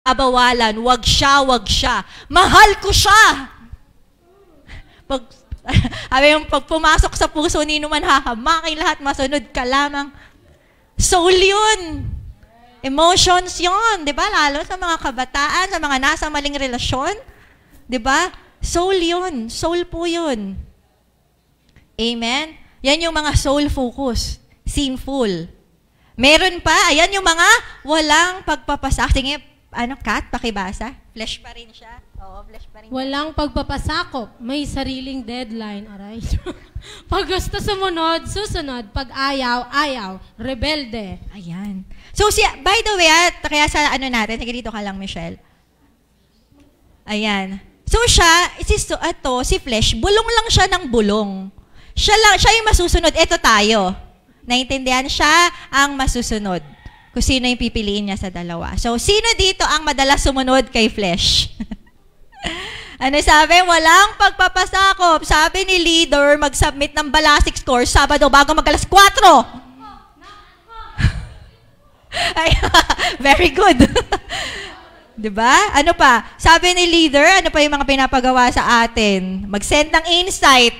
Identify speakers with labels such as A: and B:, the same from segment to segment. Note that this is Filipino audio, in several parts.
A: abawalan, wag siya, wag siya. Mahal ko siya. Pag, pag pumasok sa puso ni numan hahamakin lahat, masunod ka lamang. Soul yun. Emotions yun. Diba? Lalo sa mga kabataan, sa mga nasa maling relasyon. Diba? Soul yun. Soul po yun. Amen? Yan yung mga soul focus. Sinful. Meron pa, ayan yung mga walang pagpapasak. Sige, Kat, pakibasa. Flesh pa rin siya. Oo, flesh pa rin.
B: Walang pagpapasakop. May sariling deadline. Aray. Pag gusto sumunod, susunod. Pag ayaw, ayaw. Rebelde.
A: Ayan. So, by the way, kaya sa natin, sige dito ka lang, Michelle. Ayan. So, si flesh, bulong lang siya ng bulong. Siya yung masusunod. Ito tayo. Naintindihan? Siya ang masusunod. Kung sino yung pipiliin niya sa dalawa. So, sino dito ang madalas sumunod kay flesh? Ano sabi? Walang pagpapasakop. Sabi ni leader, mag-submit ng Balasik score Sabado bago mag-alas 4. Ay, very good. Diba? Ano pa? Sabi ni leader, ano pa yung mga pinapagawa sa atin? Mag-send ng insight.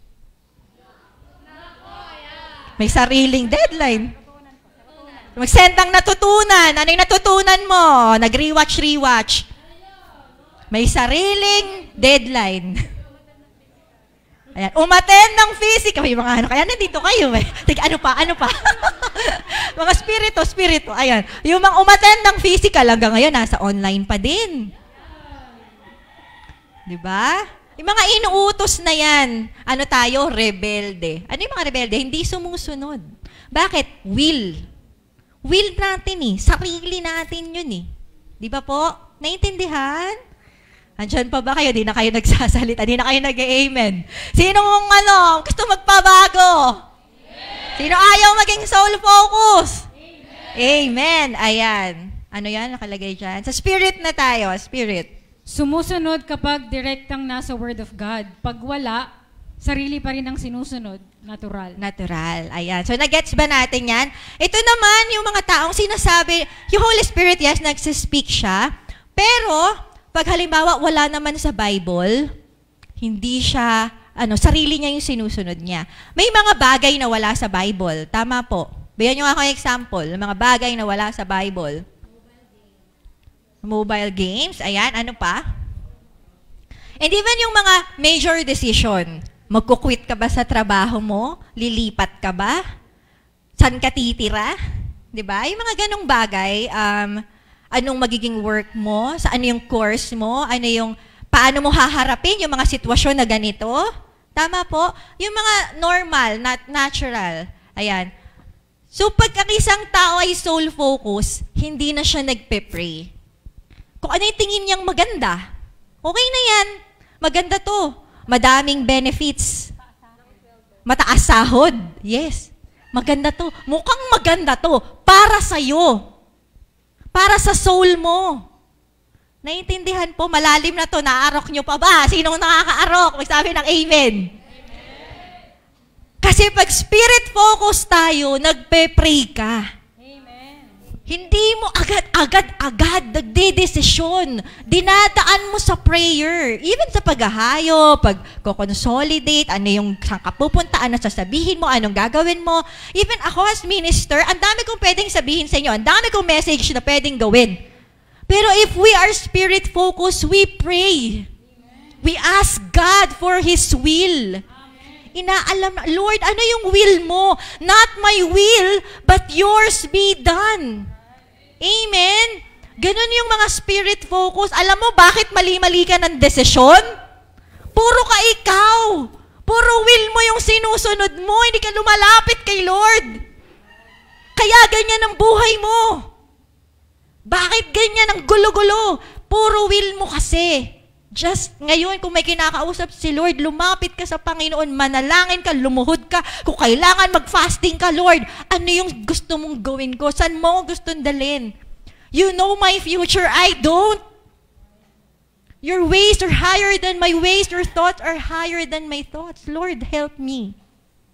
A: May sariling deadline. Mag-send ng natutunan. Ano yung natutunan mo? Nag-rewatch. May sariling deadline. Ayan. Umattend ng physical. May mga kaya nandito kayo eh. Ano pa? Mga spirito. Ayan. Yung mga umattend ng physical hanggang ngayon, nasa online pa din. Diba? Yung mga inuutos na yan, ano tayo? Rebelde. Ano yung mga rebelde? Hindi sumusunod. Bakit? Will natin eh. Sarili natin yun eh. Di ba po? Naintindihan? Andyan pa ba kayo? Di na kayo nagsasalita. Di na kayo nag-amen. Sinong gusto magpabago? Amen. Sino ayaw maging soul focus? Amen. Ayan. Ano yan? Nakalagay dyan. Sa spirit na tayo. Spirit.
C: Sumusunod kapag direktang nasa Word of God. Pag wala, sarili pa rin ang sinusunod. Natural. Ayan. So, nag-gets ba natin yan? Ito naman yung mga taong sinasabi, yung Holy Spirit, yes, nagsispeak siya. Pero, pag halimbawa wala naman sa Bible, hindi siya, sarili niya yung sinusunod niya. May mga bagay na wala sa Bible. Tama po. Bigyan niyo ako ng example. Mga bagay na wala sa Bible. Mobile games. Ayan. Ano pa? And even yung mga major decision. Magkukwit ka ba sa trabaho mo? Lilipat ka ba? Saan ka titira? Diba? Yung mga ganong bagay, anong magiging work mo? Ano yung course mo? Paano mo haharapin yung mga sitwasyon na ganito? Tama po? Yung mga normal, not natural. Ayan. So, pag ang isang tao ay soul focus, hindi na siya nagpe-pray. Kung ano yung tingin niyang maganda, okay na yan. Maganda to. Madaming benefits. Mataas sahod. Yes. Maganda to. Mukhang maganda to. Para sa'yo. Para sa soul mo. Naiintindihan po, malalim na to. Naarok nyo pa ba? Sinong nakakaarok? Magsabi ng amen. Kasi pag spirit focus tayo, nagpe-pray ka. Hindi mo agad nagdedesisyon. Dinadaan mo sa prayer. Even sa paghahayo, pag-consolidate, ano yung saan ka pupunta, ano sasabihin mo, anong gagawin mo. Even ako as minister, ang dami kong pwedeng sabihin sa inyo, ang dami kong message na pwedeng gawin. Pero if we are spirit-focused, we pray. We ask God for His will. Inaalam na, Lord, ano yung will mo? Not my will, but yours be done. Amen? Ganun yung mga spirit focus. Alam mo, bakit mali-mali ka ng desisyon? Puro ka ikaw. Puro will mo yung sinusunod mo. Hindi ka lumalapit kay Lord. Kaya ganyan ang buhay mo. Bakit ganyan ang gulo-gulo? Puro will mo kasi. Just ngayon, kung may kinakausap si Lord, lumapit ka sa Panginoon, manalangin ka, lumuhod ka. Kung kailangan, mag-fasting ka, Lord. Ano yung gusto mong gawin ko? Saan mo gustong dalhin? You know my future, I don't. Your ways are higher than my ways. Your thoughts are higher than my thoughts. Lord, help me.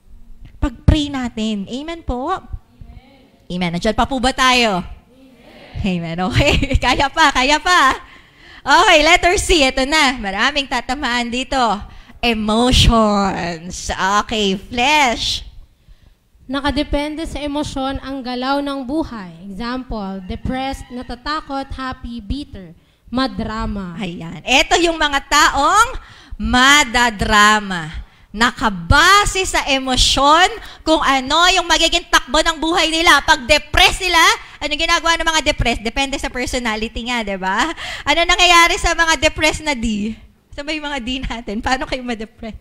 C: Pag-pray natin. Amen po? Amen. Nandiyan pa po ba tayo? Amen. Amen. Okay. Kaya pa. Okay, letter C. Ito na. Maraming tatamaan dito. Emotions. Okay, flesh.
B: Nakadepende sa emosyon ang galaw ng buhay. Example, depressed, natatakot, happy, bitter, madrama.
C: Ayan. Ito yung mga taong madadrama. Nakabase sa emosyon kung ano yung magiging takbo ng buhay nila. Pag depressed sila, ano ginagawa ng mga depressed? Depende sa personality nga, di ba? Ano nangyayari sa mga depressed na D? Sa may mga D natin, paano kayo ma-depress?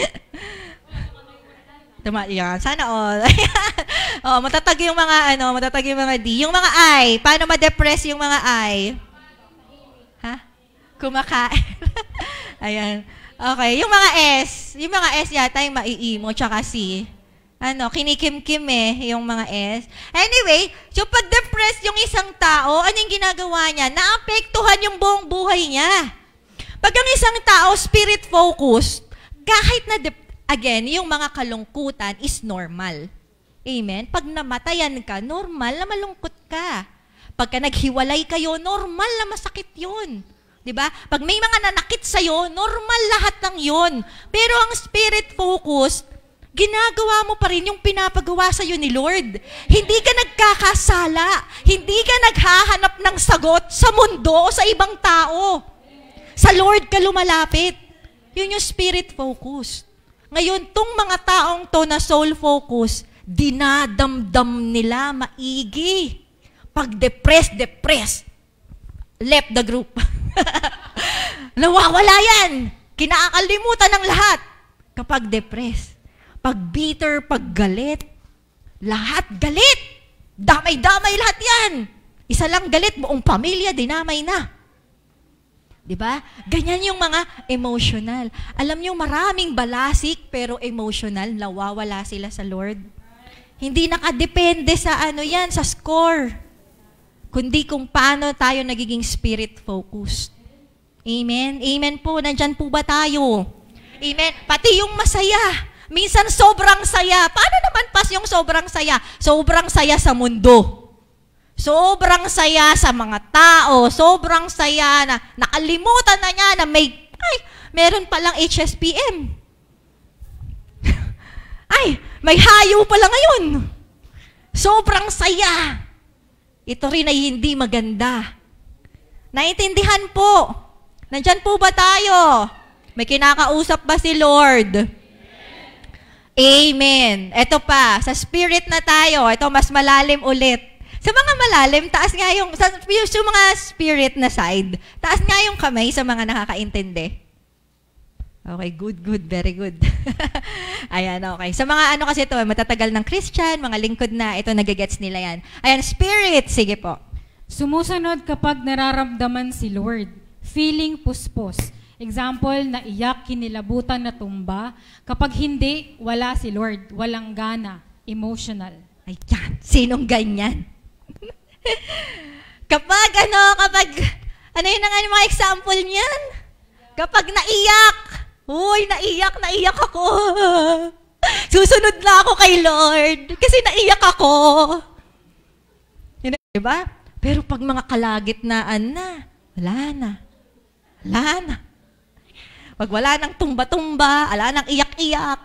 C: Yan, sana all. Oh, matatag yung mga D. Yung mga I, paano ma-depress yung mga I? Ha? Kumakain. Ayan. Okay, yung mga S yata yung mai-emo, tsaka C. Kinikim-kim yung mga S. Anyway, so pag depressed yung isang tao, ano yung ginagawa niya? Naapektuhan yung buong buhay niya. Pag ang isang tao spirit-focused, kahit na again, yung mga kalungkutan is normal. Amen? Pag namatayan ka, normal na malungkot ka. Pagka naghiwalay kayo, normal na masakit yun. Diba? Pag may mga nanakit sa'yo, normal lahat ng yun. Pero ang spirit-focused, ginagawa mo pa rin yung pinapagawa sa'yo ni Lord. Hindi ka nagkakasala. Hindi ka naghahanap ng sagot sa mundo o sa ibang tao. Sa Lord ka lumalapit. Yun yung spirit-focused. Ngayon, tong mga taong to na soul-focus, dinadamdam nila maigi. Pag depressed, left the group. Nawawala yan. Kinakalimutan ng lahat kapag depressed. Pag bitter, pag galit, lahat galit. Damay-damay lahat yan. Isa lang galit, buong pamilya, dinamay na. Diba? Ganyan yung mga emotional. Alam nyo, maraming balasik pero emotional, nawawala sila sa Lord. Hindi nakadepende sa sa score. Kundi kung paano tayo nagiging spirit-focused. Amen? Amen po. Nandyan po ba tayo? Amen? Pati yung masaya. Minsan sobrang saya. Paano naman pas yung sobrang saya? Sobrang saya sa mundo. Sobrang saya sa mga tao, sobrang saya na nakalimutan na niya na meron palang HSPM. May hayo pala ngayon. Sobrang saya. Ito rin ay hindi maganda. Naintindihan po. Nandyan po ba tayo? May kinakausap ba si Lord? Amen. Ito pa, sa spirit na tayo. Ito mas malalim ulit. Sa mga malalim, taas nga yung mga spirit na side, taas nga yung kamay sa mga nakakaintindi. Okay, good, very good. Ayan, okay. Sa mga kasi ito, matatagal ng Christian, mga lingkod na, ito nagigets nila yan. Ayan, spirit, sige po.
D: Sumusunod kapag nararamdaman si Lord, feeling puspos. Example, naiyak, kinilabutan, natumba. Kapag hindi, wala si Lord, walang gana, emotional.
C: Ayan, sinong ganyan? kapag yun ang mga example niyan? Kapag naiyak, naiyak ako. Susunod na ako kay Lord kasi naiyak ako. Yun, diba? Pero pag mga kalagitnaan na, wala na. Pag wala nang tumba-tumba, wala nang iyak-iyak.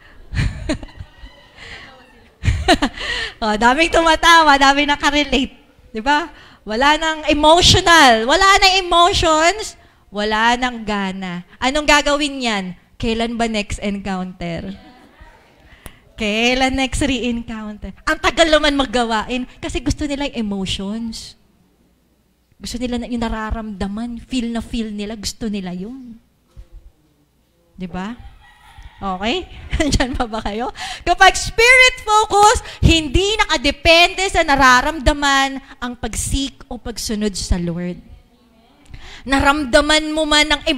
C: Daming tumatawa, daming nakarelate. Diba? Wala nang emotional, wala nang emotions, wala nang gana. Anong gagawin yan? Kailan ba next encounter? Kailan next re-encounter? Ang tagal naman maggawain kasi gusto nila yung emotions. Gusto nila yung nararamdaman, feel nila, gusto nila yun. Diba? Okay? Diyan pa ba kayo? Kapag spirit focus, hindi nakadepende sa nararamdaman ang pagsik o pagsunod sa Lord. Naramdaman mo man ng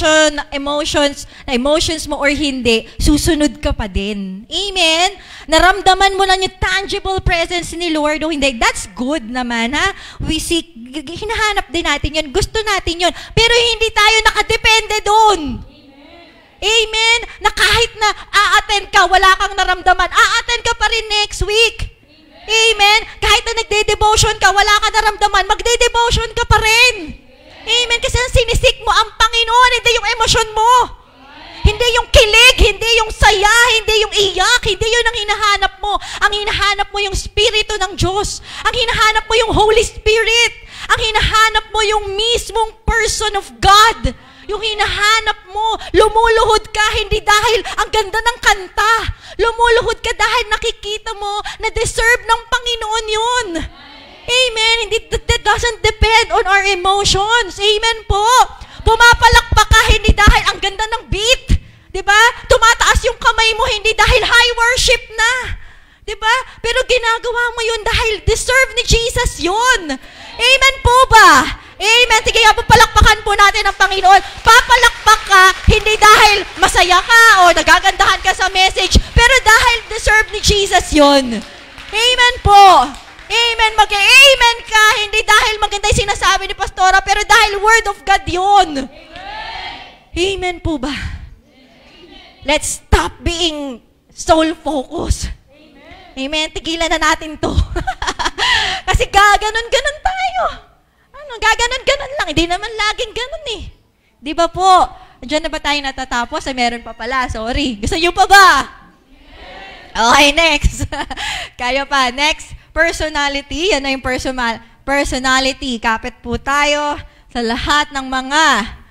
C: emotions mo or hindi, susunod ka pa din. Amen? Naramdaman mo lang yung tangible presence ni Lord o hindi, that's good naman, ha? We seek, hinahanap din natin yun, gusto natin yun, pero hindi tayo nakadepende doon. Amen? Na kahit na a-attend ka, wala kang naramdaman, a-attend ka pa rin next week. Amen? Kahit na nagde-devotion ka, wala ka naramdaman, magde-devotion ka pa rin. Amen? Kasi ang sinisik mo ang Panginoon, hindi yung emosyon mo. Hindi yung kilig, hindi yung saya, hindi yung iyak, hindi yun ang hinahanap mo. Ang hinahanap mo yung Espiritu ng Diyos. Ang hinahanap mo yung Holy Spirit. Ang hinahanap mo yung mismong person of God. Yung hinahanap mo, lumuluhod ka hindi dahil ang ganda ng kanta. Lumuluhod ka dahil nakikita mo na deserve ng Panginoon yun. Amen. That doesn't depend on our emotions. Amen po. Pumapalakpak ka hindi dahil ang ganda ng beat. Diba? Tumataas yung kamay mo hindi dahil high worship na. Diba? Pero ginagawa mo yun dahil deserve ni Jesus yun. Amen po ba? Amen. Sige, papalakpakan po natin ang Panginoon. Papalakpak ka, hindi dahil masaya ka o nagagandahan ka sa message, pero dahil deserve ni Jesus yun. Amen po. Amen. Mag-amen ka, hindi dahil maganda yung sinasabi ni Pastora, pero dahil Word of God yun. Amen po ba? Let's stop being soul-focused. Amen. Tigilan na natin to. Kasi gaganon-ganon tayo. Gaganon-ganon lang. Hindi naman laging ganon eh. Di ba po? Diyan na ba tayo natatapos? Meron pa pala. Sorry. Gusto nyo pa ba? Okay, next. Kayo pa. Next, personality. Yan na yung personality. Kapit po tayo sa lahat ng mga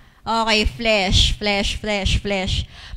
C: flesh.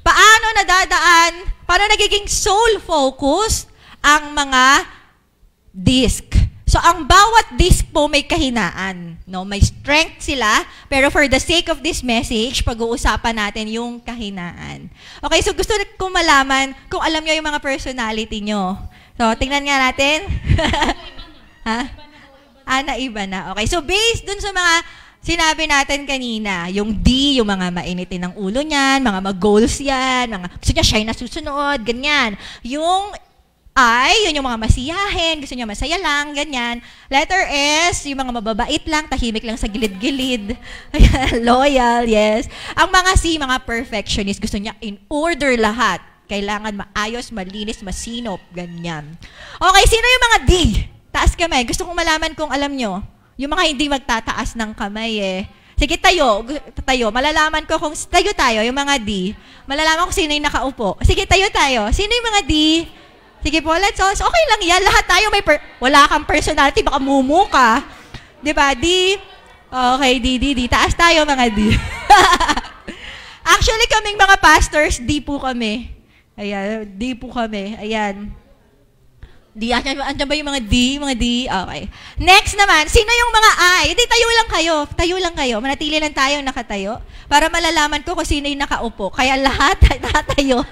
C: Paano nagiging soul-focused ang mga disc? So, ang bawat disc po may kahinaan. No? May strength sila, pero for the sake of this message, pag-uusapan natin yung kahinaan. Okay, so gusto ko malaman kung alam nyo yung mga personality nyo. So, tingnan nga natin. Ha? Naiba na. Okay, so based dun sa mga sinabi natin kanina, yung D, yung mga mainitin ng ulo niyan, mga mag-goals yan, mga gusto niya siya na susunod, ganyan. Yung I, yun yung mga masiyahin, gusto niya masaya lang, ganyan. Letter S, yung mga mababait lang, tahimik lang sa gilid-gilid. Loyal, yes. Ang mga C, mga perfectionist, gusto niya in order lahat. Kailangan maayos, malinis, masinop, ganyan. Okay, sino yung mga D? Taas kamay. Gusto kong malaman kung alam nyo. Yung mga hindi magtataas ng kamay eh. Sige, tayo. Malalaman ko kung tayo, yung mga D. Malalaman ko sino yung nakaupo. Sige, tayo. Sino yung mga D? Sige po, let's all. Okay lang yan. Lahat tayo may wala kang personality, baka mumu ka. Diba? D. Okay, D. Taas tayo, mga D. Actually, kaming mga pastors, D po kami. Ayan, D po kami. Ayan. D. Andiyan ba yung mga D? Mga D? Okay. Next naman, sino yung mga I? Hindi, tayo lang kayo. Manatili lang tayong nakatayo para malalaman ko kung sino yung nakaupo. Kaya lahat nakatayo.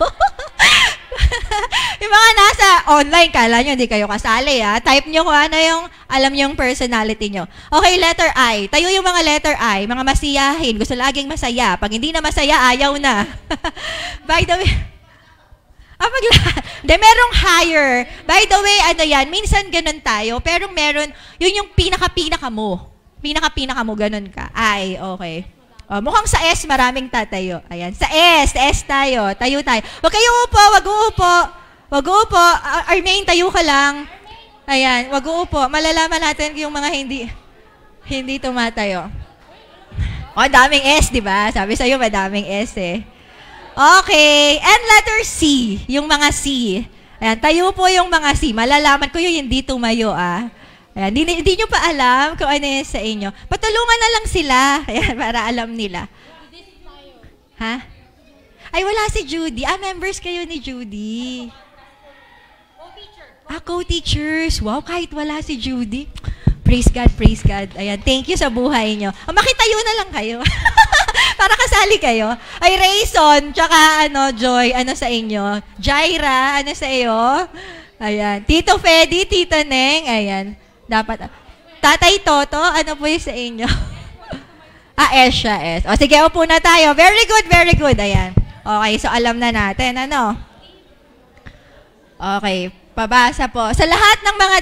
C: Yung mga nasa online, kala nyo, hindi kayo kasali, ha? Type nyo kung ano yung, alam nyo yung personality nyo. Okay, letter I. Tayo yung mga letter I, mga masiyahin. Gusto laging masaya. Pag hindi na masaya, ayaw na. By the way, merong higher. By the way, minsan ganun tayo, pero meron, yun yung pinaka-pinaka mo, ganun ka. Ay, okay. Mukhang sa S, maraming tatayo. Ayan. Sa S tayo. Tayo. Huwag kayo upo, wag uupo. Armaine, tayo ka lang. Ayan, wag uupo. Malalaman natin yung mga hindi tumatayo. Daming S, di ba? Sabi sa'yo, madaming S eh. Okay. And letter C, yung mga C. Ayan, tayo po yung mga C. Malalaman ko yung hindi tumayo, Ayan, hindi nyo pa alam kung ano yun sa inyo. Patulungan na lang sila. Ayan, para alam nila. Ha? Ay, wala si Judy. Members kayo ni Judy. Co-teachers. Wow, kahit wala si Judy. Praise God. Ayan, thank you sa buhay nyo. Makitayo na lang kayo. Para kasali kayo. Ay, Rayson, tsaka Joy, sa inyo? Jaira, sa iyo? Ayan. Tito Fedy, Tita Neng, ayan. Dapat. Tatay Toto, ano po yung sa inyo? S siya, S. O, sige, upo na tayo. Very good. Ayan. Okay, so alam na natin, Okay, pabasa po. Sa lahat ng mga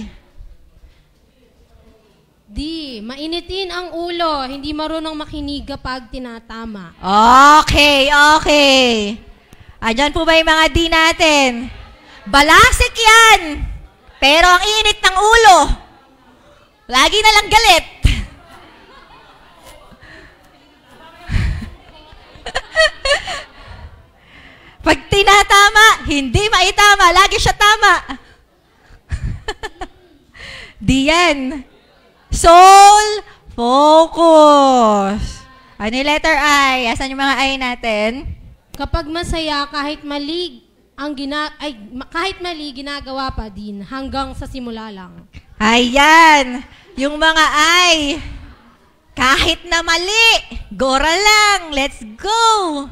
C: D,
B: mainitin ang ulo, hindi marunong makinig kapag tinatama.
C: Okay. Ayan po ba yung mga D natin? Balasik yan! Pero ang init ng ulo, lagi na lang galit. Pag tinatama, hindi maitama. Lagi siya tama. Di yan. Soul focus. Ano yung letter I? Asan yung mga I natin?
B: Kapag masaya, kahit mali, kahit mali, ginagawa pa din hanggang sa simula lang.
C: Ayan. Yung mga I. Kahit na mali, gora lang. Let's go.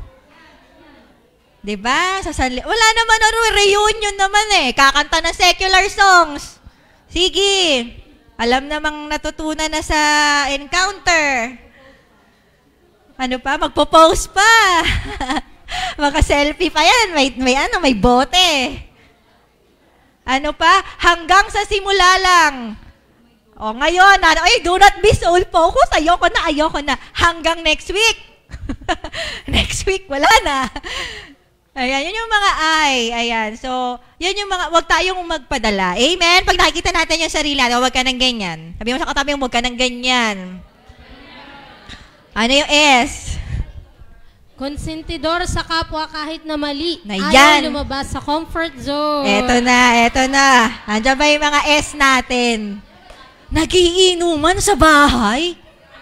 C: Diba? Wala naman reunion naman eh. Kakanta ng secular songs. Sige. Alam namang natutunan na sa encounter. Ano pa? Magpo-post pa. Maka-selfie pa yan. May bote. Ano pa? Hanggang sa simula lang. O ngayon, do not be soul focus. Ayoko na. Hanggang next week. Next week, wala na. Ayan, yun yung mga ayan. So, yun yung mga, wag tayong magpadala. Amen? Pag nakikita natin yung sarili natin, wag ka ng ganyan. Sabi mo sa katabi mo, wag ka ng ganyan. Ano yung S?
B: Konsentidor sa kapwa kahit na mali.
C: Ayaw
B: lumabas sa comfort zone.
C: Eto na. Nandiyan ba yung mga S natin? Nagiinuman sa bahay?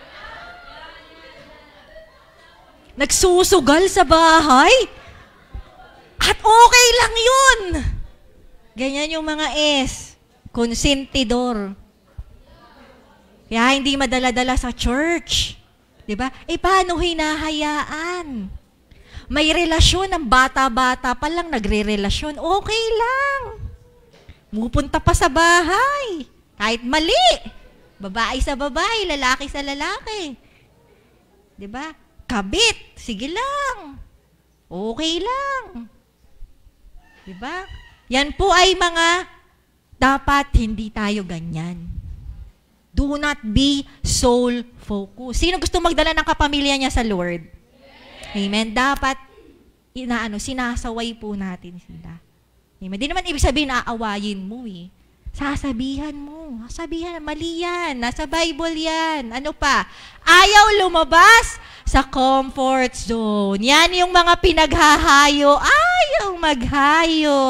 C: Nagsusugal sa bahay? At okay lang yun. Ganyan yung mga S. Konsentidor. Kaya hindi madala-dala sa church. Diba? Paano hinahayaan? May relasyon ng bata-bata pa lang nagre-relasyon. Okay lang. Pupunta pa sa bahay. Kahit mali. Babae sa babae, lalaki sa lalaki. Diba? Kabit. Sige lang. Okay lang. Diba? Yan po ay mga dapat hindi tayo ganyan. Do not be soul focused. Sino gusto magdala ng kapamilya niya sa Lord? Amen. Dapat sinasaway po natin sila. Amen. Di naman ibig sabihin aawayin mo eh. Sasabihan mo. Sasabihan, mali yan. Nasa Bible yan. Ano pa? Ayaw lumabas sa comfort zone. Yan yung mga pinaghahayo. Ayaw maghayo.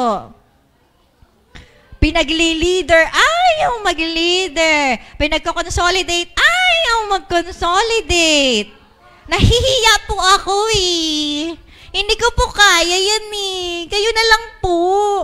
C: Pinagli-leader. Ayaw mag-leader. Pinagko-consolidate. Ayaw mag-consolidate. Nahihiya po ako eh. Hindi ko po kaya yan eh. Kayo na lang po.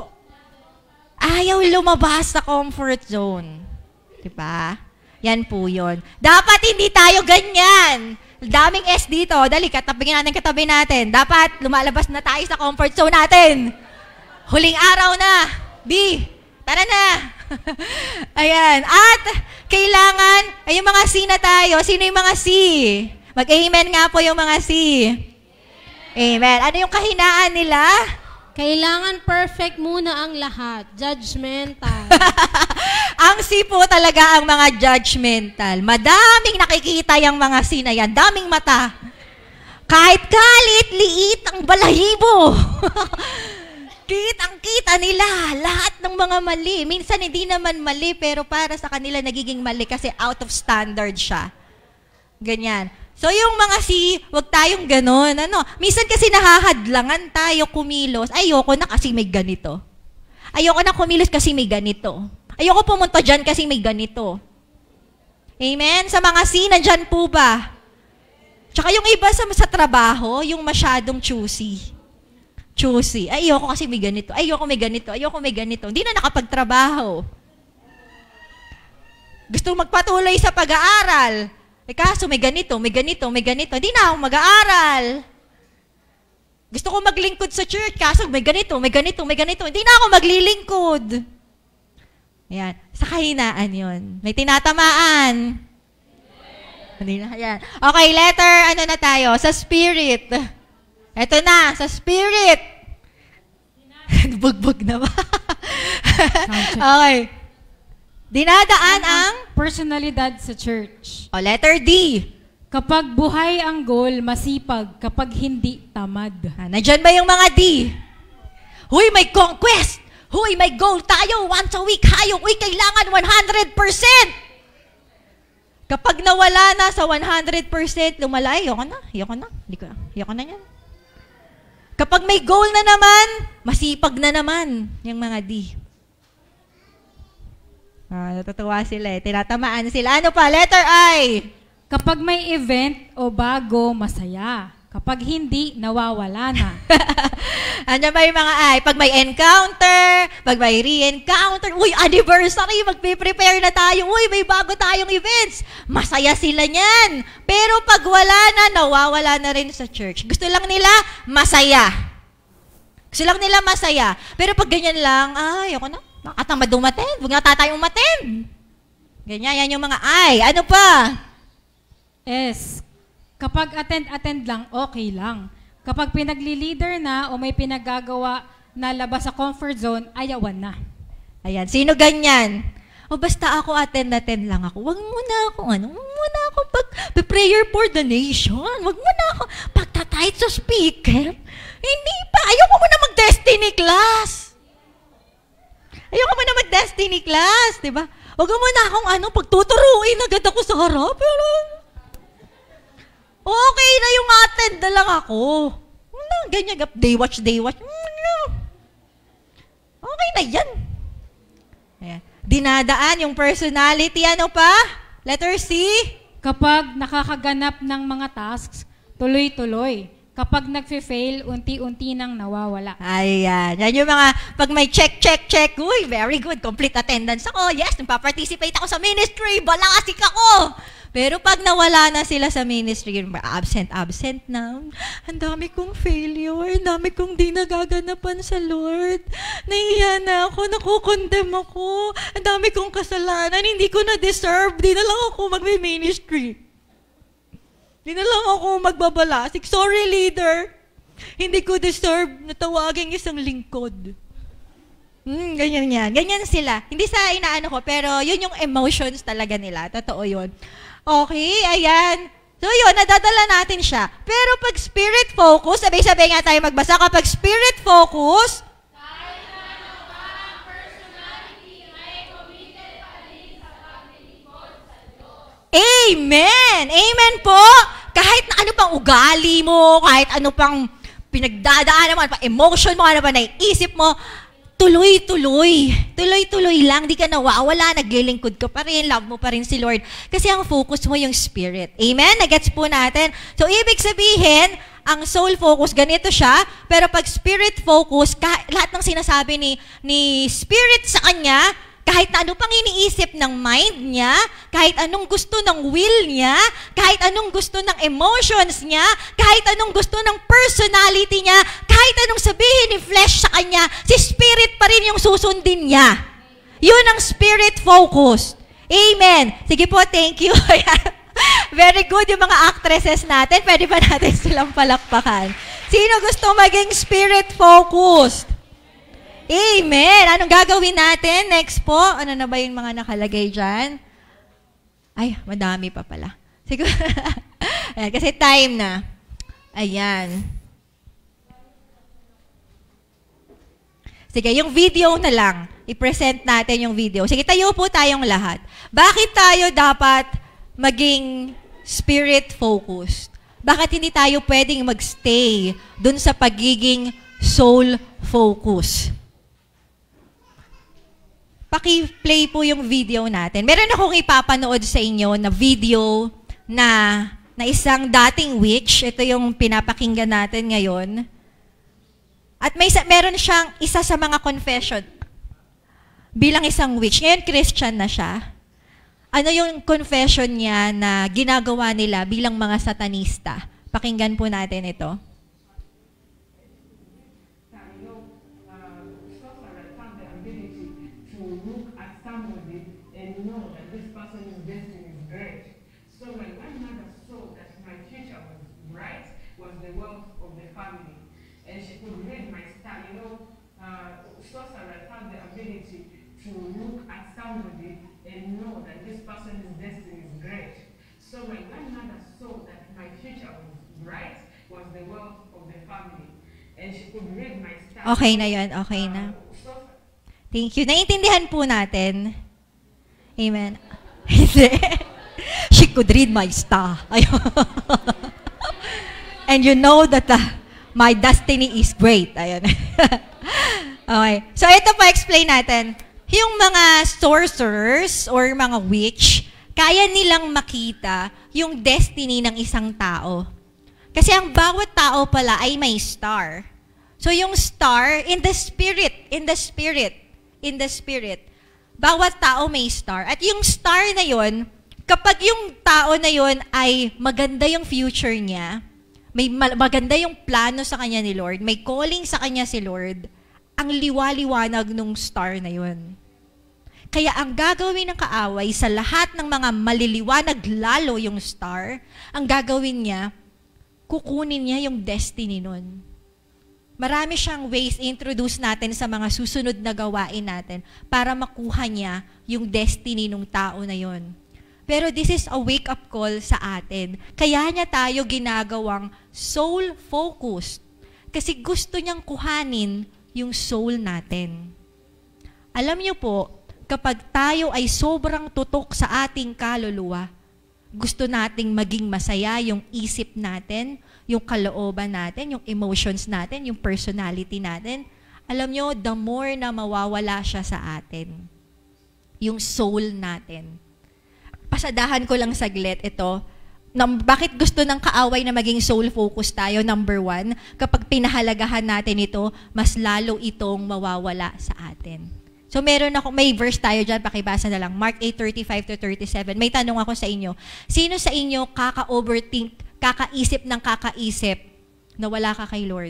C: Ayaw lumabas sa comfort zone. Diba? Yan po yun. Dapat hindi tayo ganyan. Daming S dito. Dali, katabingin natin. Dapat lumalabas na tayo sa comfort zone natin. Huling araw na. B, tara na. Ayan. At kailangan, yung mga C na tayo. Sino yung mga C? Mag-amen nga po yung mga C. Amen. Ano yung kahinaan nila?
B: Kailangan perfect muna ang lahat. Judgmental.
C: Ang C po talaga ang mga judgmental. Madaming nakikita yung mga C na yan. Daming mata. Kahit kalit-liit ang balahibo. Kitang-kita nila lahat ng mga mali. Minsan hindi naman mali, pero para sa kanila nagiging mali kasi out of standard siya. Ganyan. So yung mga wag tayong ganon. Minsan kasi nahahadlangan tayo kumilos. Ayoko na kasi may ganito. Ayoko na kumilos kasi may ganito. Ayoko pumunta dyan kasi may ganito. Amen? Sa mga nandyan po ba? Tsaka yung iba sa trabaho, yung masyadong choosy. Choosy. Ayoko kasi may ganito. Ayoko may ganito. Ayoko may ganito. Hindi na nakapagtrabaho. Gusto magpatuloy sa pag-aaral. Kaso may ganito, may ganito, may ganito. Hindi na ako mag-aaral. Gusto ko maglingkod sa church. Kaso may ganito, may ganito, may ganito. Hindi na ako maglilingkod. Ayan. Sa kahinaan yun. May tinatamaan. Hindi na. Ayan. Okay, letter, na tayo? Sa spirit. Eto na, sa spirit. Bugbog na ba? Okay. Dinadaan ang
D: personalidad sa church.
C: O, letter D.
D: Kapag buhay ang goal, masipag. Kapag hindi, tamad.
C: Nandyan ba yung mga D? Huy, may conquest! Huy, may goal tayo. Once a week, hayong. Uy, kailangan 100%. Kapag nawala na sa 100%, lumala, ayoko na. Ayoko na yan. Kapag may goal na naman, masipag na naman yung mga D. Natutuwa sila eh. Tinatamaan sila. Ano pa? Letter I.
D: Kapag may event o bago, masaya. Kapag hindi, nawawala na.
C: Ano ba yung mga ay? Pag may encounter, pag may re-encounter, uy, anniversary, magpe-prepare na tayo, uy, may bago tayong events. Masaya sila niyan. Pero pag wala na, nawawala na rin sa church. Gusto lang nila, masaya. Gusto lang nila masaya. Pero pag ganyan lang, ayoko na. Nakatamad umattend. Huwag na tayong umattend. Ganyan, yan yung mga ay. Ano pa?
D: S. Kapag attend lang, okay lang. Kapag pinagli-leader na o may pinagagawa na labas sa comfort zone, ayawan na.
C: Ayan, sino ganyan? O basta ako attend lang ako. Huwag muna ako pag-prayer for the nation. Huwag muna ako pagtatahit sa speaker. Hindi pa. Ayoko muna mag-destiny class. Diba? Huwag muna akong pagtuturuin agad ako sa harap. Pero okay na yung attend na lang ako. Ganyan, day watch. Okay na yan. Ayan. Dinadaan yung personality. Ano pa? Letter C.
D: Kapag nakakaganap ng mga tasks, tuloy-tuloy. Kapag nagfe-fail, unti-unti nang nawawala.
C: Ayan. Yan yung mga, pag may check. Uy, very good. Complete attendance ako. Yes, nagpa-participate ako sa ministry. Balasik ako. Pero pag nawala na sila sa ministry, absent na, ang dami kong failure, ang dami kong di nagaganapan sa Lord. Nahiya na ako, nakukondem ako, ang dami kong kasalanan, hindi ko na-deserve, di na lang ako magme-ministry. Di na lang ako magbabalasik. Sorry, leader. Hindi ko deserve na tawagin isang lingkod. Ganyan yan. Ganyan sila. Hindi sa inaano ko, pero yun yung emotions talaga nila. Totoo yun. Okay, ayan. So yun, nadadala natin siya. Pero pag spirit focus, sabay-sabay nga tayo magbasa. Kapag spirit focus, Amen! Amen po! Kahit na ano pang ugali mo, kahit ano pang pinagdadaanan mo, ano pang emotion mo, ano pang naiisip mo, tuloy-tuloy. Tuloy-tuloy lang. Di ka nawawala, naglilingkod ka pa rin, love mo pa rin si Lord. Kasi ang focus mo yung spirit. Amen? Nagets po natin. So, ibig sabihin, ang soul focus, ganito siya. Pero pag spirit focus, lahat ng sinasabi ni spirit sa kanya, kahit na ano pang iniisip ng mind niya, kahit anong gusto ng will niya, kahit anong gusto ng emotions niya, kahit anong gusto ng personality niya, kahit anong sabihin ni flesh sa kanya, si spirit pa rin yung susundin niya. Yun ang spirit focus. Amen. Sige po, thank you. Very good yung mga actresses natin. Pwede ba natin silang palakpakan? Sino gusto maging spirit focused? Amen! Anong gagawin natin? Next po, ano na ba yung mga nakalagay dyan? Ay, madami pa pala. Siguro, ayan, kasi time na. Ayan. Sige, yung video na lang. I-present natin yung video. Sige, tayo po tayong lahat. Bakit tayo dapat maging spirit-focused? Bakit hindi tayo pwedeng magstay dun sa pagiging soul-focused? Paki-play po yung video natin. Meron akong ipapanood sa inyo na video na isang dating witch. Ito yung pinapakinggan natin ngayon. At meron siyang isa sa mga confession bilang isang witch. Ngayon, Christian na siya. Ano yung confession niya na ginagawa nila bilang mga satanista? Pakinggan po natin ito.
E: To look at somebody and know that this person's destiny is great. So my grandmother saw that my future was bright, was the wealth of the family. And she could read my star.
C: Okay na yun, okay na. Thank you. Naiintindihan po natin. Amen. Hindi. She could read my star. And you know that my destiny is great. Ayun. Okay. So, ito po, explain natin. Yung mga sorcerers or mga witch, kaya nilang makita yung destiny ng isang tao. Kasi ang bawat tao pala ay may star. So, yung star, in the spirit, bawat tao may star. At yung star na yon, kapag yung tao na yon ay maganda yung future niya, may maganda yung plano sa kanya ni Lord, may calling sa kanya si Lord, ang liwaliwanag nung star na yon. Kaya ang gagawin ng kaaway sa lahat ng mga maliliwanag lalo yung star, ang gagawin niya, kukunin niya yung destiny nun. Marami siyang ways introduce natin sa mga susunod na gawain natin para makuha niya yung destiny ng tao na yon. Pero this is a wake-up call sa atin. Kaya niya tayo ginagawang soul-focused. Kasi gusto niyang kuhanin yung soul natin. Alam niyo po, kapag tayo ay sobrang tutok sa ating kaluluwa, gusto nating maging masaya yung isip natin, yung kalooban natin, yung emotions natin, yung personality natin. Alam nyo, the more na mawawala siya sa atin. Yung soul natin. Pasadahan ko lang saglit ito. Bakit gusto ng kaaway na maging soul-focused tayo? Number 1, kapag pinahalagahan natin ito, mas lalo itong mawawala sa atin. So may verse tayo dyan, pakibasa na lang. Mark 8:35-37. May tanong ako sa inyo. Sino sa inyo kaka-overthink, kakaisip ng kakaisip na wala ka kay Lord?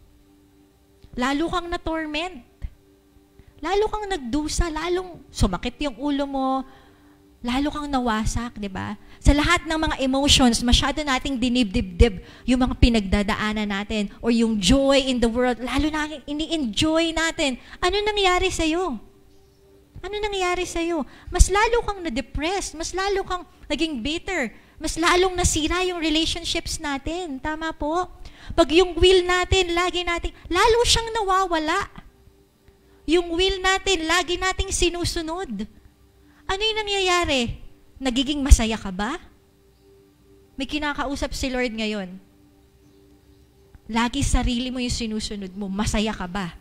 C: Lalo kang na-torment. Lalo kang nagdusa, lalong sumakit yung ulo mo, lalo kang nawasak, di ba? Sa lahat ng mga emotions, masyado nating dinibdibdib yung mga pinagdadaanan natin or yung joy in the world, lalo na ini-enjoy natin. Ano nangyari sa'yo? Ano nangyari sa'yo? Mas lalo kang na-depressed, mas lalo kang naging bitter, mas lalong nasira yung relationships natin. Tama po? Pag yung will natin, lalo siyang nawawala. Yung will natin, lagi nating sinusunod. Ano yung nangyayari? Nagiging masaya ka ba? May kinakausap si Lord ngayon. Lagi sarili mo yung sinusunod mo. Masaya ka ba?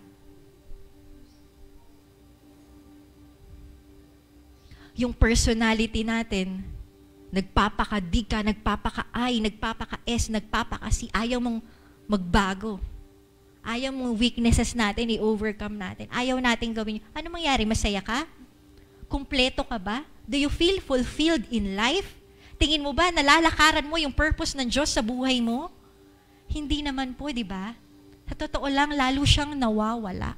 C: Yung personality natin, nagpapaka-D ka, nagpapaka-I, nagpapaka-S, nagpapaka-C, ayaw mong magbago. Ayaw mong weaknesses natin, i-overcome natin. Ayaw natin gawin. Ano mangyari? Masaya ka? Kumpleto ka ba? Do you feel fulfilled in life? Tingin mo ba, nalalakaran mo yung purpose ng Diyos sa buhay mo? Hindi naman po, di ba? Sa totoo lang, lalo siyang nawawala.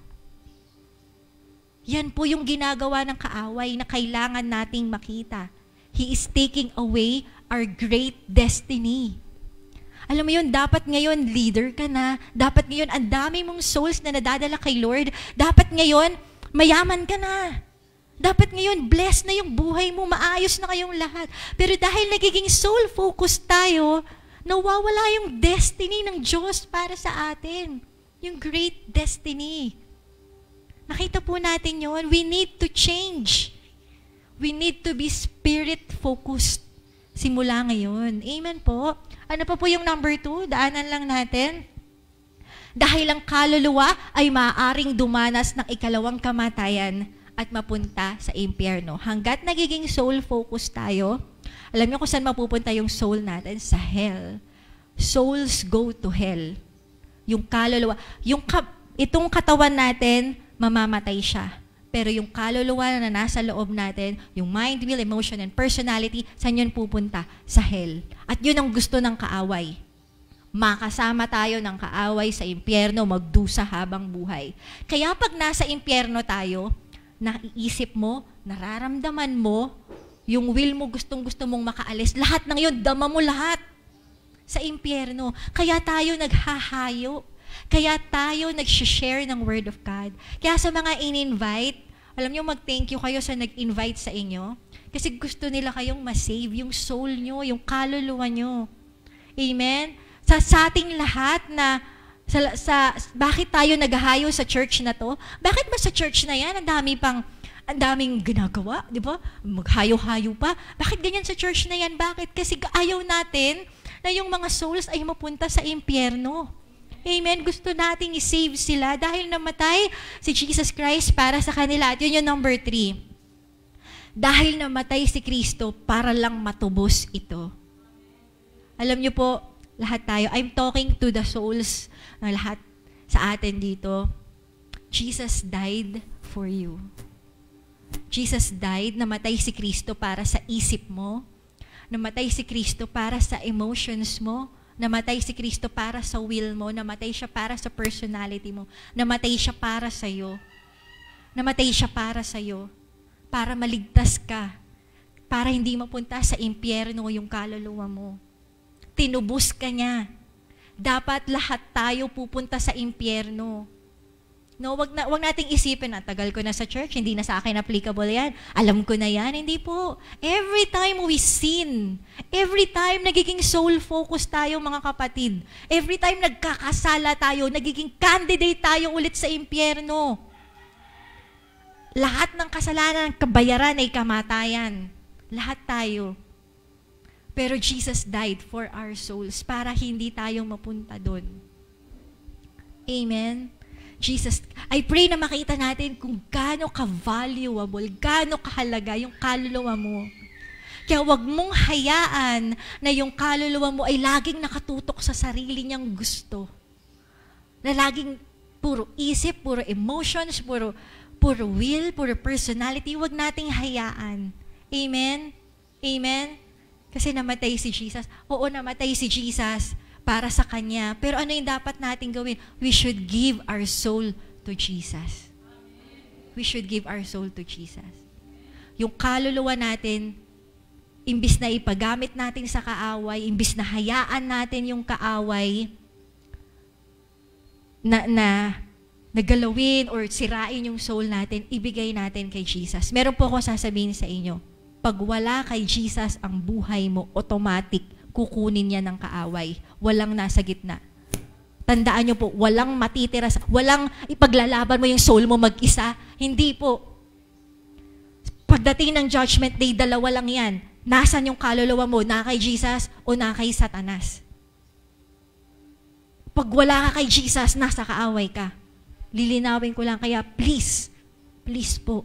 C: Yan po yung ginagawa ng kaaway na kailangan nating makita. He is taking away our great destiny. Alam mo yun, dapat ngayon leader ka na. Dapat ngayon, ang dami mong souls na nadadala kay Lord. Dapat ngayon, mayaman ka na. Dapat ngayon, blessed na yung buhay mo, maayos na kayong lahat. Pero dahil nagiging soul-focused tayo, nawawala yung destiny ng Diyos para sa atin. Yung great destiny. Nakita po natin yun. We need to change. We need to be spirit-focused. Simula ngayon. Amen po. Ano pa po yung number 2? Daanan lang natin. Dahil ang kaluluwa ay maaaring dumanas ng ikalawang kamatayan at mapunta sa impyerno. Hanggat nagiging soul-focused tayo, alam niyo kung saan mapupunta yung soul natin? Sa hell. Souls go to hell. Yung kaluluwa. Itong katawan natin, mamamatay siya. Pero yung kaluluwa na nasa loob natin, yung mind, will, emotion, and personality, saan yun pupunta? Sa hell. At yun ang gusto ng kaaway. Makasama tayo ng kaaway sa impyerno, magdusa habang buhay. Kaya pag nasa impyerno tayo, naiisip mo, nararamdaman mo, yung will mo gustong-gusto mong makaalis, lahat ng yun, dama mo lahat sa impyerno. Kaya tayo naghahayo. Kaya tayo nag-share ng Word of God. Kaya sa mga in-invite, alam nyo, mag-thank you kayo sa nag-invite sa inyo. Kasi gusto nila kayong ma-save yung soul nyo, yung kaluluwa nyo. Amen? Sa ating lahat na Bakit tayo naghahayo sa church na to? Bakit ba sa church na yan, ang daming ginagawa, di ba? Maghayo-hayo pa. Bakit ganyan sa church na yan? Bakit? Kasi ayaw natin na yung mga souls ay mapunta sa impyerno. Amen? Gusto nating i-save sila dahil namatay si Jesus Christ para sa kanila. At yun yung number 3. Dahil namatay si Kristo para lang matubos ito. Alam niyo po, lahat tayo, I'm talking to the souls ng lahat sa atin dito. Jesus died for you. Jesus died, namatay si Kristo para sa isip mo. Namatay si Kristo para sa emotions mo. Namatay si Kristo para sa will mo. Namatay siya para sa personality mo. Namatay siya para sa iyo. Namatay siya para sa iyo. Para maligtas ka. Para hindi mapunta sa impyerno yung kaluluwa mo. Tinubos ka niya. Dapat lahat tayo pupunta sa impyerno. No, wag nating isipin na tagal ko na sa church, hindi na sa akin applicable yan. Alam ko na yan. Hindi po. Every time we sin, every time nagiging soul-focused tayo mga kapatid, every time nagkakasala tayo, nagiging candidate tayo ulit sa impyerno. Lahat ng kasalanan, kabayaran ay kamatayan. Lahat tayo. Pero Jesus died for our souls para hindi tayo mapunta doon. Amen? Jesus, I pray na makita natin kung gaano ka-valuable, gaano kahalaga yung kaluluwa mo. Kaya wag mong hayaan na yung kaluluwa mo ay laging nakatutok sa sarili niyang gusto. Na laging puro isip, puro emotions, puro will, puro personality. Wag nating hayaan. Amen? Amen? Kasi namatay si Jesus. Oo, namatay si Jesus para sa Kanya. Pero ano yung dapat natin gawin? We should give our soul to Jesus. We should give our soul to Jesus. Yung kaluluwa natin, imbis na ipagamit natin sa kaaway, imbis na hayaan natin yung kaaway na nagalawin or sirain yung soul natin, ibigay natin kay Jesus. Meron po ako sasabihin sa inyo. Pag wala kay Jesus ang buhay mo, automatic, kukunin niya ng kaaway. Walang nasa gitna. Tandaan niyo po, walang matitira, walang ipaglalaban mo yung soul mo mag-isa. Hindi po. Pagdating ng judgment day, dalawa lang yan. Nasaan yung kaluluwa mo? Na kay Jesus o na kay Satanas? Pag wala ka kay Jesus, nasa kaaway ka. Lilinawin ko lang, kaya please po,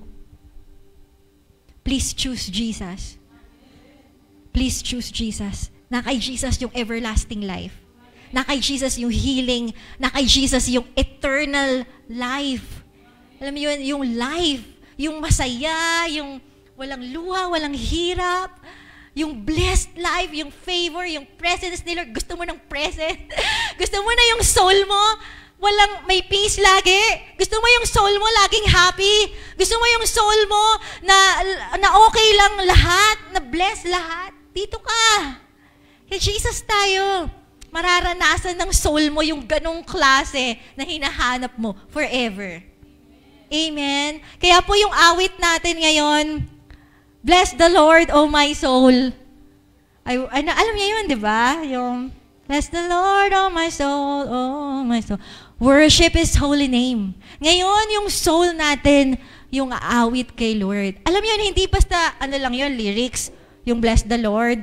C: please choose Jesus. Please choose Jesus. Na kay Jesus yung everlasting life. Na kay Jesus yung healing. Na kay Jesus yung eternal life. Alam mo yun, yung life, yung masaya, yung walang luha, walang hirap, yung blessed life, yung favor, yung presence ni Lord. Gusto mo ng presence? Gusto mo na yung soul mo? Walang may peace lagi. Gusto mo yung soul mo laging happy. Gusto mo yung soul mo na okay lang lahat, na bless lahat. Dito ka. Kay Jesus tayo. Mararanasan ng soul mo yung ganong klase na hinahanap mo forever. Amen. Kaya po yung awit natin ngayon, bless the Lord, O my soul. Alam niya yun, di ba? Yung, bless the Lord, O my soul, O my soul. Worship His holy name. Ngayon, yung soul natin, yung aawit kay Lord. Alam niyo, hindi basta, lang yun, lyrics, yung bless the Lord.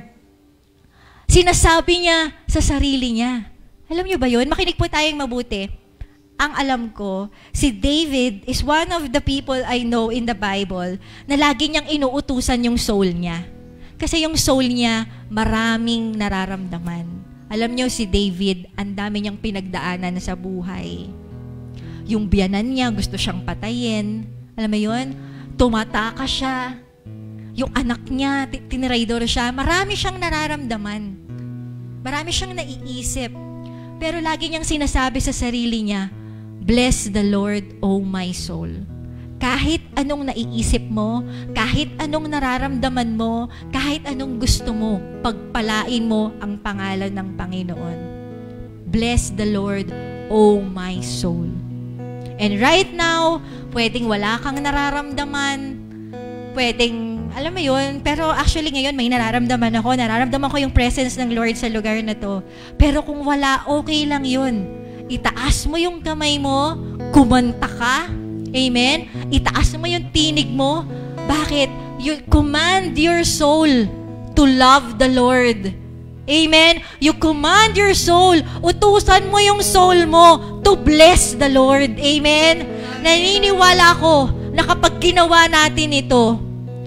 C: Sinasabi niya sa sarili niya. Alam niyo ba yun? Makinig po tayong mabuti. Ang alam ko, si David is one of the people I know in the Bible na lagi niyang inuutusan yung soul niya. Kasi yung soul niya, maraming nararamdaman. Alam niyo, si David, ang dami niyang pinagdaanan sa buhay. Yung biyanan niya, gusto siyang patayin. Alam mo yun? Tumataka siya. Yung anak niya, tiniraydor siya. Marami siyang nararamdaman. Marami siyang naiisip. Pero lagi niyang sinasabi sa sarili niya, bless the Lord, O my soul. Kahit anong naiisip mo, kahit anong nararamdaman mo, kahit anong gusto mo, pagpalain mo ang pangalan ng Panginoon. Bless the Lord, O my soul. And right now, pwedeng wala kang nararamdaman, pwedeng, alam mo yun, pero actually ngayon may nararamdaman ako. Nararamdaman ko yung presence ng Lord sa lugar na to. Pero kung wala, okay lang yun. itaas mo yung kamay mo, kumanta ka. Amen? Itaas mo yung tinig mo. Bakit? You command your soul to love the Lord. Amen? You command your soul. Utusan mo yung soul mo to bless the Lord. Amen? Naniniwala ko na kapag ginawa natin ito,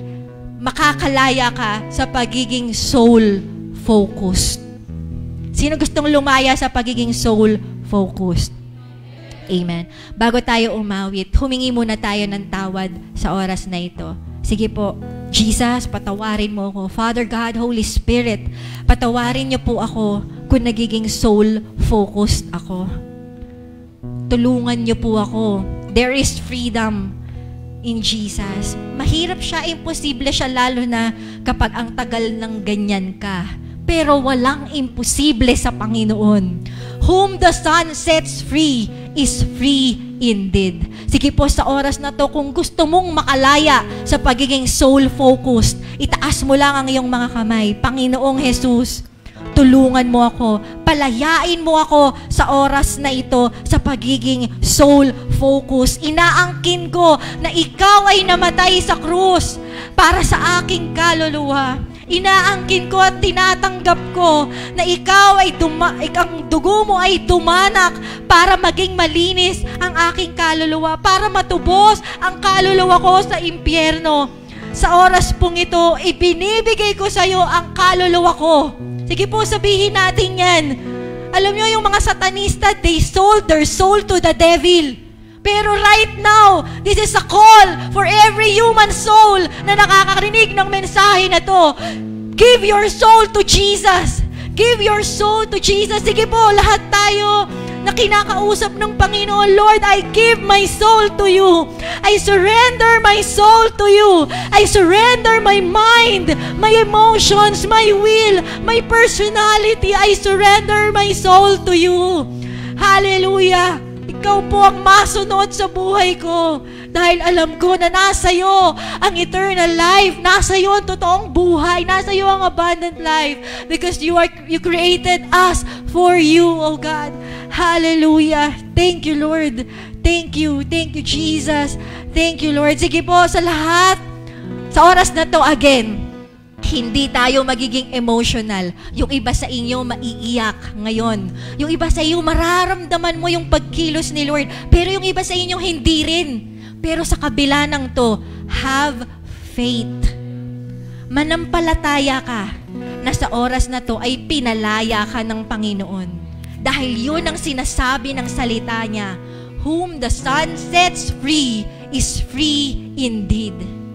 C: makakalaya ka sa pagiging soul-focused. Sino gustong lumaya sa pagiging soul-focused? Amen. Bago tayo umawit, humingi muna tayo ng tawad sa oras na ito. Sige po, Jesus, patawarin mo ako. Father God, Holy Spirit, patawarin niyo po ako kung nagiging soul-focused ako. Tulungan niyo po ako. There is freedom in Jesus. Mahirap siya, imposible siya, lalo na kapag ang tagal ng ganyan ka. Pero walang imposible sa Panginoon. Whom the Son sets free is free indeed. Sige po, sa oras na to, kung gusto mong makalaya sa pagiging soul-focused, itaas mo lang ang iyong mga kamay. Panginoong Jesus, tulungan mo ako, palayain mo ako sa oras na ito sa pagiging soul-focused. Inaangkin ko na ikaw ay namatay sa krus para sa aking kaluluwa. Inaangkin ko at tinatanggap ko na ikaw ay ang dugo mo ay dumanak para maging malinis ang aking kaluluwa, para matubos ang kaluluwa ko sa impyerno. Sa oras pong ito, ibinibigay ko sa iyo ang kaluluwa ko. Sige po, sabihin natin yan. Alam nyo, yung mga satanista, they sold their soul to the devil. Pero right now, this is a call for every human soul na nakakarinig ng mensahe na to. Give your soul to Jesus. Give your soul to Jesus. Sige po, lahat tayo na kinakausap ng Panginoon, Lord, I give my soul to you. I surrender my soul to you. I surrender my mind, my emotions, my will, my personality. I surrender my soul to you. Hallelujah. Ikaw po ang masunod sa buhay ko. Dahil alam ko na nasa iyo ang eternal life. Nasa iyo ang totoong buhay. Nasa iyo ang abundant life. Because you created us for you, oh God. Hallelujah. Thank you, Lord. Thank you. Thank you, Jesus. Thank you, Lord. Sige po, sa lahat, sa oras na to, again, hindi tayo magiging emotional. Yung iba sa inyo maiiyak ngayon. Yung iba sa inyo mararamdaman mo yung pagkilos ni Lord. Pero yung iba sa inyo hindi rin. Pero sa kabila ng to, have faith. Manampalataya ka na sa oras na to ay pinalaya ka ng Panginoon. Dahil yun ang sinasabi ng salita niya. Whom the Son sets free is free indeed.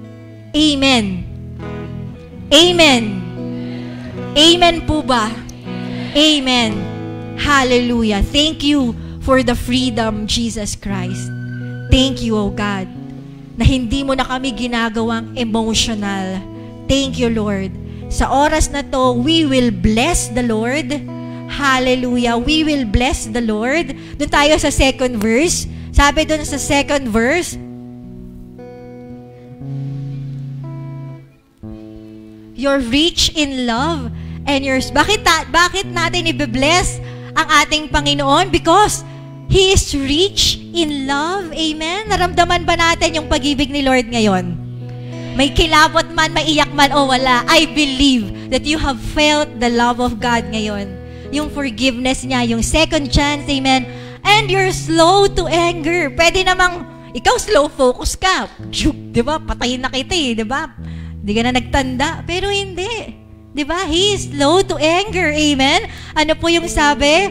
C: Amen. Amen. Amen po ba? Amen. Hallelujah. Thank you for the freedom, Jesus Christ. Thank you, oh God, na hindi mo na kami ginagawang emotional. Thank you, Lord. Sa oras na to, we will bless the Lord. Hallelujah. We will bless the Lord. Doon tayo sa second verse. Sabi doon sa second verse, you're rich in love and yours. Bakit natin i-bless ang ating Panginoon? Because He is rich in love. Amen? Naramdaman ba natin yung pag-ibig ni Lord ngayon? May kilabot man, maiyak man, o wala. I believe that you have felt the love of God ngayon. Yung forgiveness niya, yung second chance, amen? And you're slow to anger. Pwede namang, ikaw slow focus ka. Diba? Patayin na kita eh, diba? Hindi ka na nagtanda, pero hindi. Diba? He is slow to anger. Amen? Ano po yung sabi?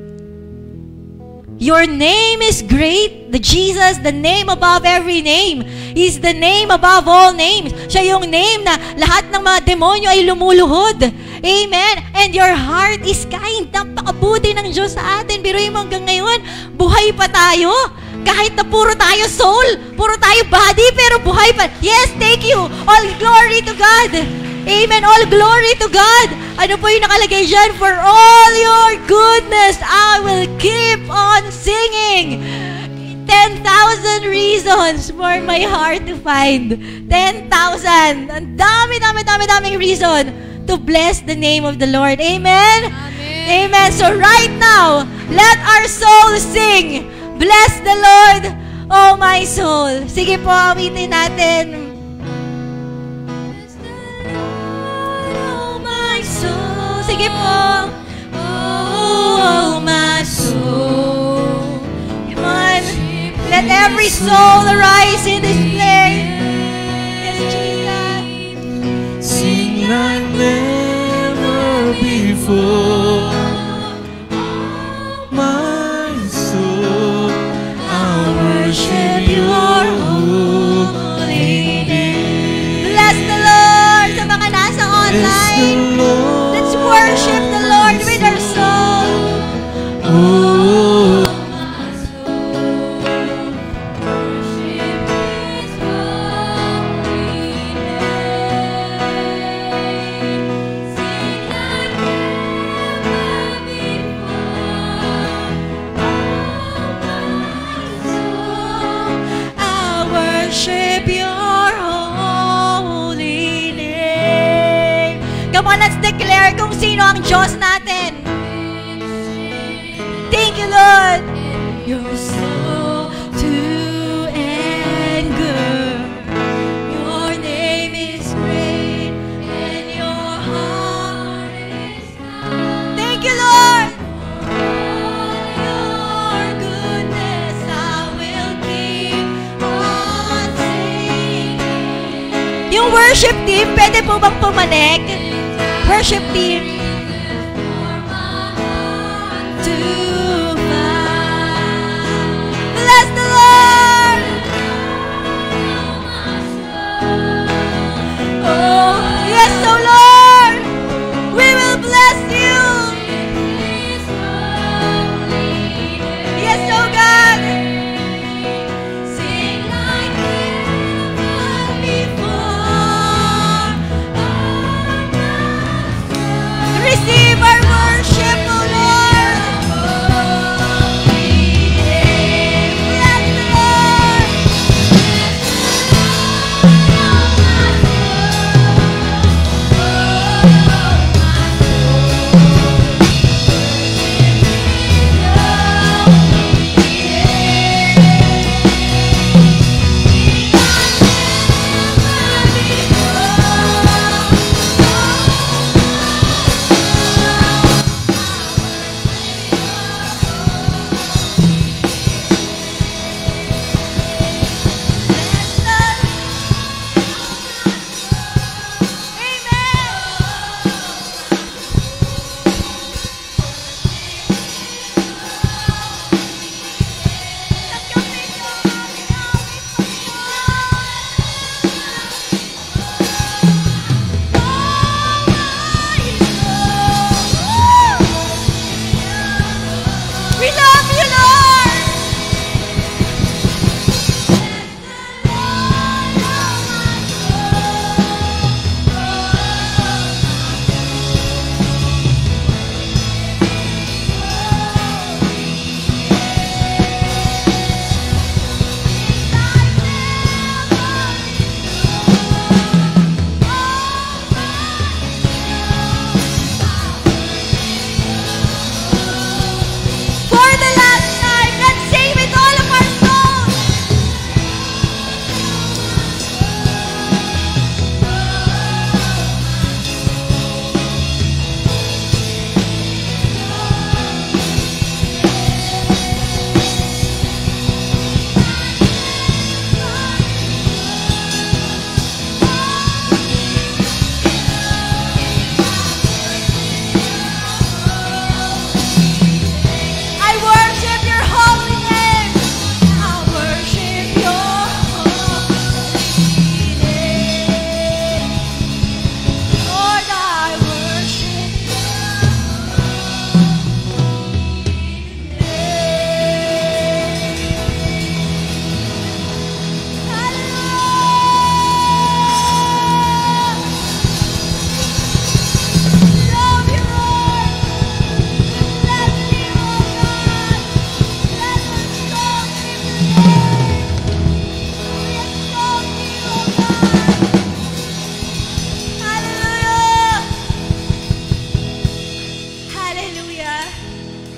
C: Your name is great. The Jesus, the name above every name. He's the name above all names. Siya yung name na lahat ng mga demonyo ay lumuluhod. Amen? And your heart is kind. Napakabuti ng Diyos sa atin. Pero yung hanggang ngayon, buhay pa tayo. Kahit na puro tayo soul, puro tayo body, pero buhay pa. Yes, thank you. All glory to God. Amen. All glory to God. Ano po yung nakalagay dyan? For all your goodness, I will keep on singing. 10,000 reasons for my heart to find. 10,000. Ang daming reason to bless the name of the Lord. Amen?
B: Amen.
C: Amen. So right now, let our soul sing. Bless the Lord, oh my soul. Sige po, awitin natin. Bless the Lord, oh my soul. Sige po. Oh, my soul. Come on. Let every soul arise in this place. Yes, Jesus.
F: Sing like never before. My soul, I'll worship your holy name.
C: Bless the Lord sa mga nasa
F: Bless the
C: online.
F: Lord.
C: Let's worship the Lord with our soul.
F: Oh,
C: I worship your holy name. Come on, let's declare kung sino ang Diyos natin. Thank you, Lord. You're so true and good. Your name is great and your heart is kind. Thank you, Lord. Your goodness I will keep on singing. Yung worship team, pwede po bang pumanik? Worship team. To bless the Lord. Oh, yes, oh Lord. We will bless you. Yes, oh God. Sing like never before. Receive our worship, oh Lord. Bless the Lord. We love you, Lord. For the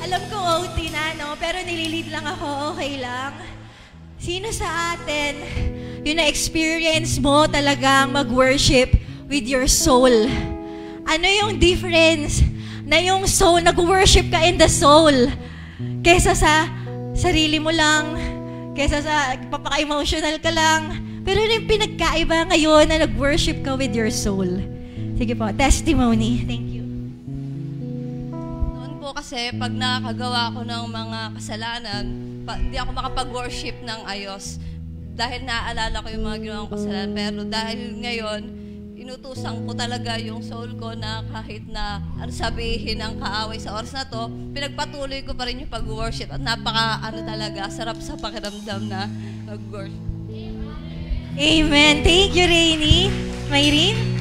C: Alam ko OT na, no? Pero nililid lang ako, okay lang. Sino sa atin yung na-experience mo talagang mag-worship with your soul? Ano yung difference na yung soul, nag-worship ka in the soul, kesa sa sarili mo lang, kesa sa papaka-emotional ka lang. Pero ano yung pinagkaiba ngayon na nag-worship ka with your soul? Sige po, testimony. Thank you.
G: Noon po kasi, pag nakakagawa ko ng mga kasalanan, hindi ako makapag-worship ng ayos dahil naaalala ko yung mga ginawang kasalanan. Pero dahil ngayon, inutusan ko talaga yung soul ko na kahit na sabihin ang kaaway sa oras na to, pinagpatuloy ko pa rin yung pag-worship. At talaga, sarap sa pakiramdam na mag-worship.
C: Amen. Thank you, Rainy. Mayrene?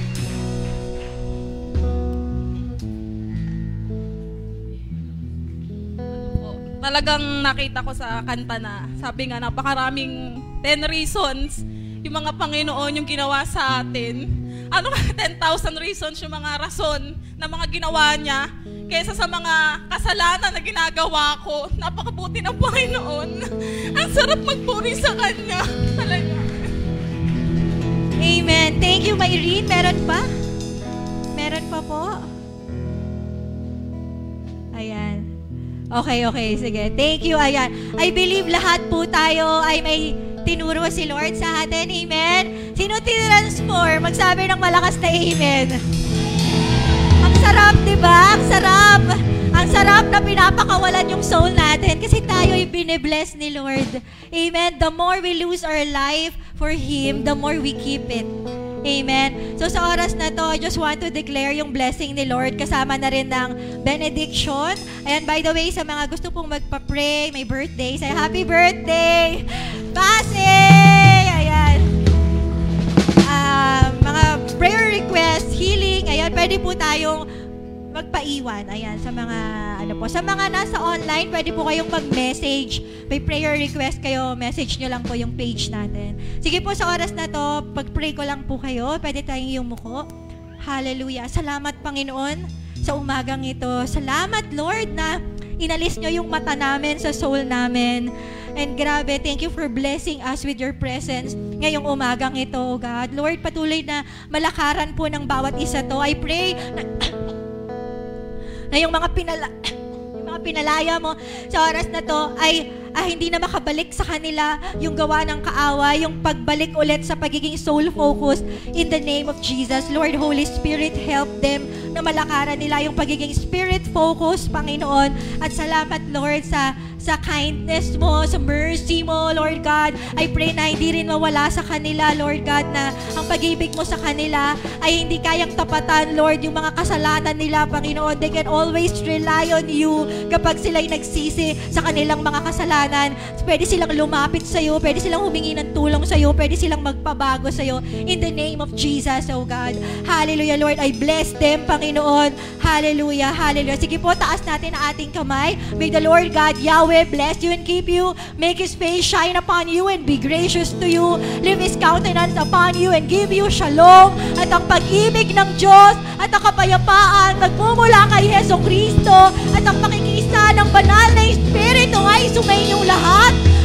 H: Talagang nakita ko sa kanta na, sabi nga, napakaraming 10 reasons yung mga Panginoon yung ginawa sa atin. 10,000 reasons yung mga rason na mga ginawa niya kaysa sa mga kasalanan na ginagawa ko. Napakabuti ng Panginoon. Ang sarap magpuri sa Kanya. Talaga.
C: Amen. Thank you, Mayrene. Meron pa? Meron pa po? Ayan. Okay. Sige. Thank you. Ayan. I believe lahat po tayo ay may tinuro si Lord sa atin. Amen. Sino tinransform? Magsabi ng malakas na amen. Ang sarap, di ba? Ang sarap. Ang sarap na pinapakawalan yung soul natin kasi tayo ay binibless ni Lord. Amen. The more we lose our life for Him, the more we keep it. Amen. So sa oras na to, I just want to declare yung blessing ni Lord kasama na rin ng benediction. And by the way, sa mga gusto pong magpa-pray, may birthday, say happy birthday! Pasay! Ayan. Mga prayer request, healing, ayan, pwede po tayong magpaiwan. Ayan, sa mga sa mga nasa online, pwede po kayong mag-message. May prayer request kayo, message nyo lang po yung page natin. Sige po, sa oras na to, pag-pray ko lang po kayo, pwede tayong yumuko. Hallelujah. Salamat, Panginoon, sa umagang ito. Salamat, Lord, na inalis nyo yung mata namin sa soul namin. And grabe, thank you for blessing us with your presence ngayong umagang ito, oh God. Lord, patuloy na malakaran po ng bawat isa to. I pray na yung mga pinalaya mo sa oras na to ay hindi na makabalik sa kanila yung gawa ng kaaway, yung pagbalik ulit sa pagiging soul-focused in the name of Jesus. Lord, Holy Spirit, help them na malakaran nila yung pagiging spirit-focused, Panginoon. At salamat, Lord, sa kindness mo, sa mercy mo, Lord God. I pray na hindi rin mawala sa kanila, Lord God, na ang pag-ibig mo sa kanila ay hindi kayang tapatan, Lord, yung mga kasalanan nila, Panginoon. They can always rely on you kapag sila'y nagsisi sa kanilang mga kasalanan. Pwede silang lumapit sa'yo, pwede silang humingi ng tulong sa'yo, pwede silang magpabago sa'yo. In the name of Jesus, oh God. Hallelujah, Lord. I bless them, Panginoon. Hallelujah, hallelujah. Sige po, taas natin ang ating kamay. May the Lord God, Yahweh, bless you and keep you. Make His face shine upon you and be gracious to you. Lift His countenance upon you and give you shalom. At ang pag-ibig ng Diyos at ang kapayapaan magmumula kay Jesucristo at ang pakikisa ng banal na Espiritu ay sumainyong lahat